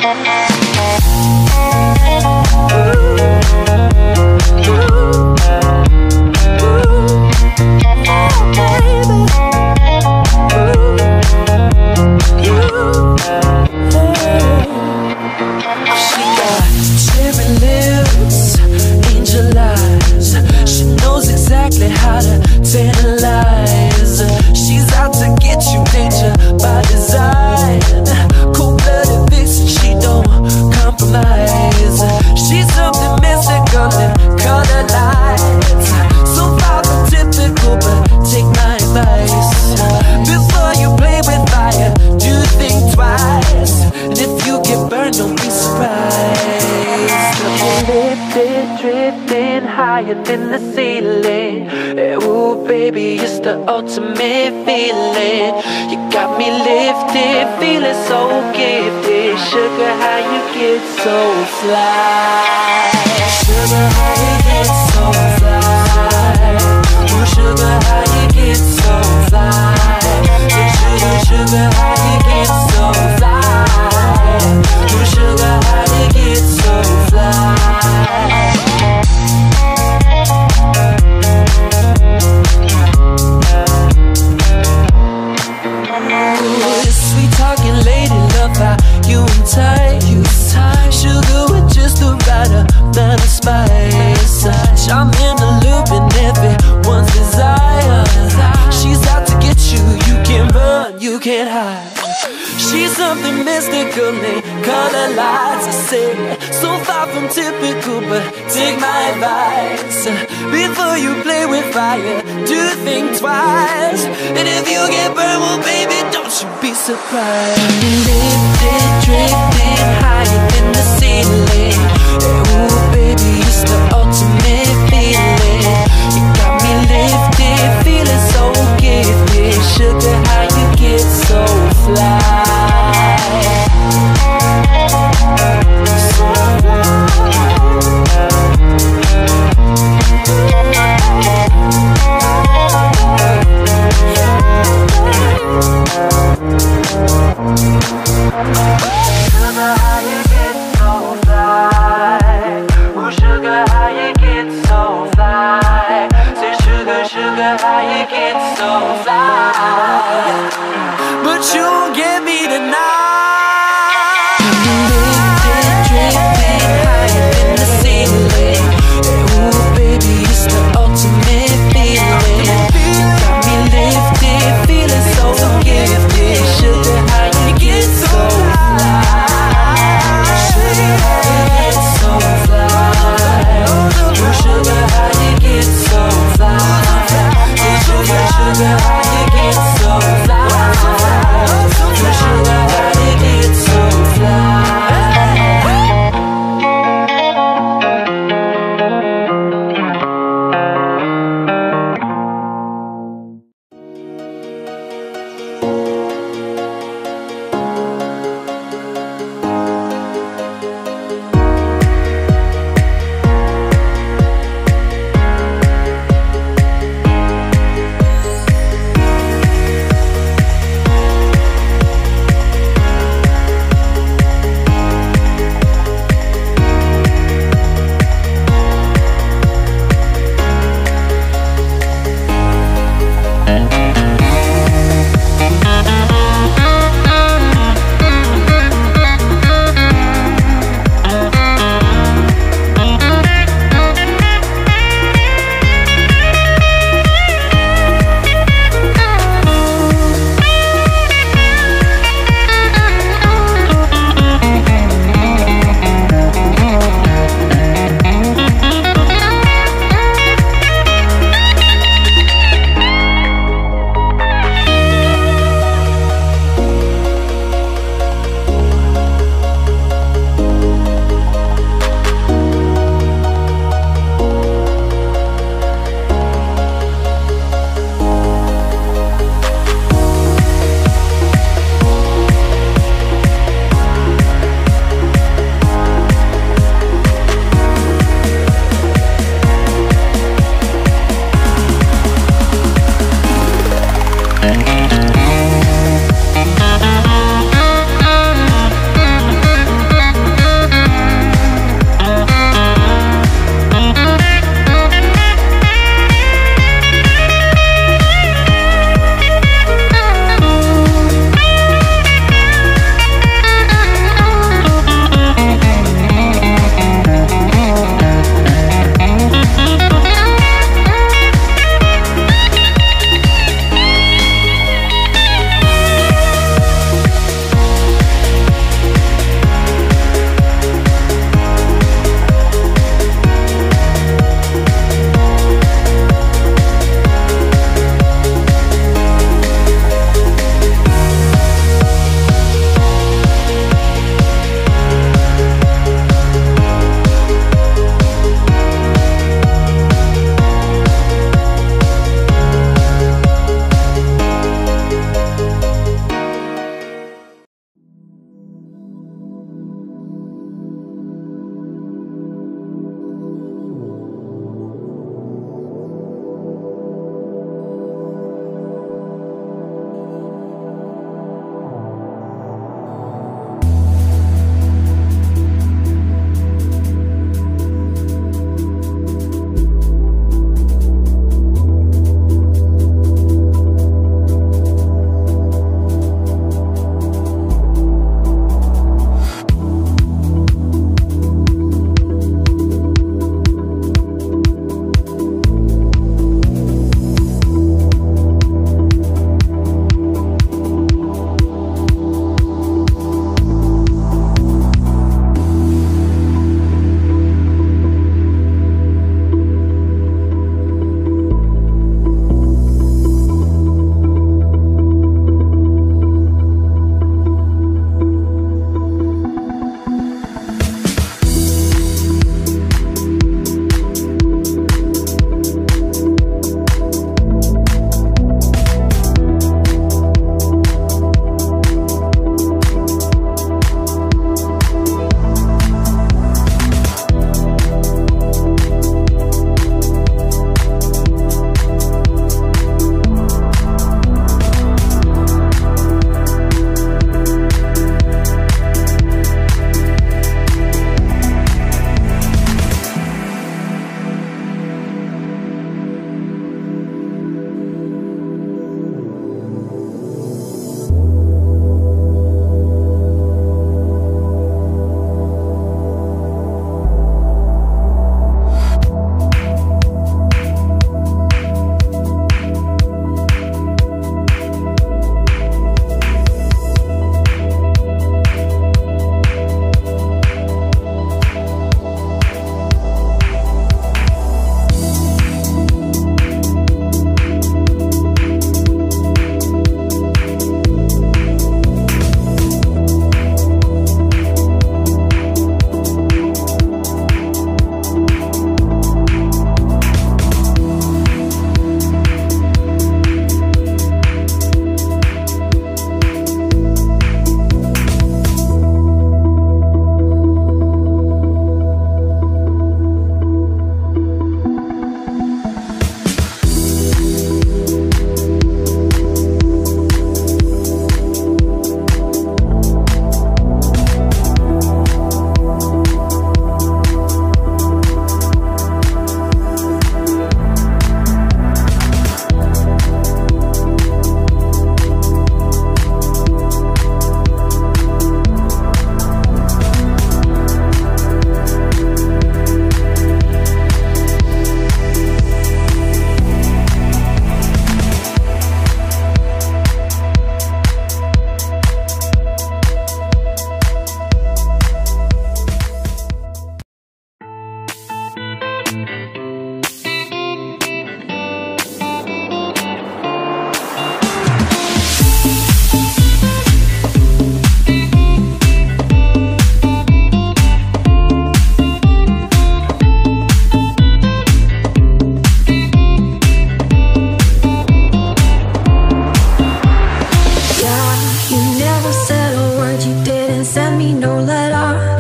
How to tantalize. She's out to get you, danger by design. Cold-blooded vixen, she don't compromise. She's something mystical in color lights. So far from typical, but take my advice. Before you play with fire, do think twice. And if you get burned, don't be surprised. Lifted, drifting higher than the ceiling. Ooh, baby, it's the ultimate feeling. You got me lifted, feeling so gifted. Sugar, how you get so fly? Sugar, how you get so fly? Ooh, sugar, how you get so fly? Sugar, sugar, how you get so fly? Ooh, sugar, how you get so fly? Sweet talking lady, love how you entice. Sugar with just the right amount of spice. Charm in the loop and everyone's desire. She's out to get you, you can't run, you can't hide. She's something mystical in color lights. I say, so far from typical, but take my advice. Before you play with fire, do think twice. And if you get burned, well baby, don't you be surprised. Lifted, drifting higher than the ceiling. Ooh baby, it's the ultimate feeling. You got me lifted, feeling so gifted. Sugar, how you get so fly?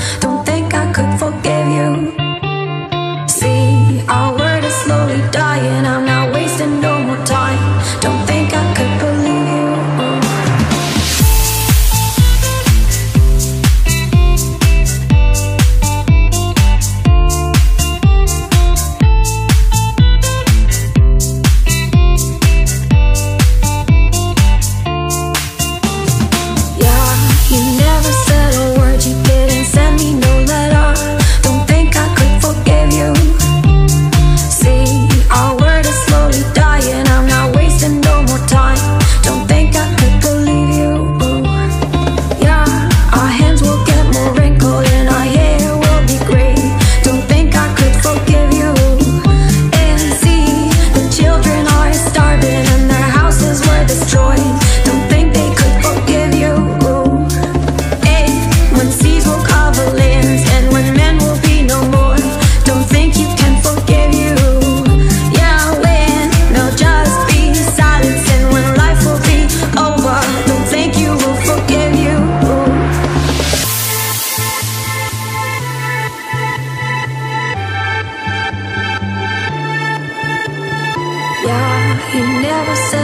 Don't think I could forgive you. See, our word is slowly dying. I'm not wasting no more time. Don't think I could believe you. You never said a word, you didn't send me no letter. Don't think I could forgive you. See, our word is slowly dying. I'm not wasting no more time. Don't think I could believe you. Yeah, our hands will get more wrinkled and our hair will be gray. Don't think I could forgive you. And see, the children are starving and their houses were destroyed. Don't think they could forgive you. When seas will cover lands and when men will be no more. Don't think you can forgive you. Yeah, when there'll just be silence and when life will be over. Don't think you will forgive you. Yeah, you never said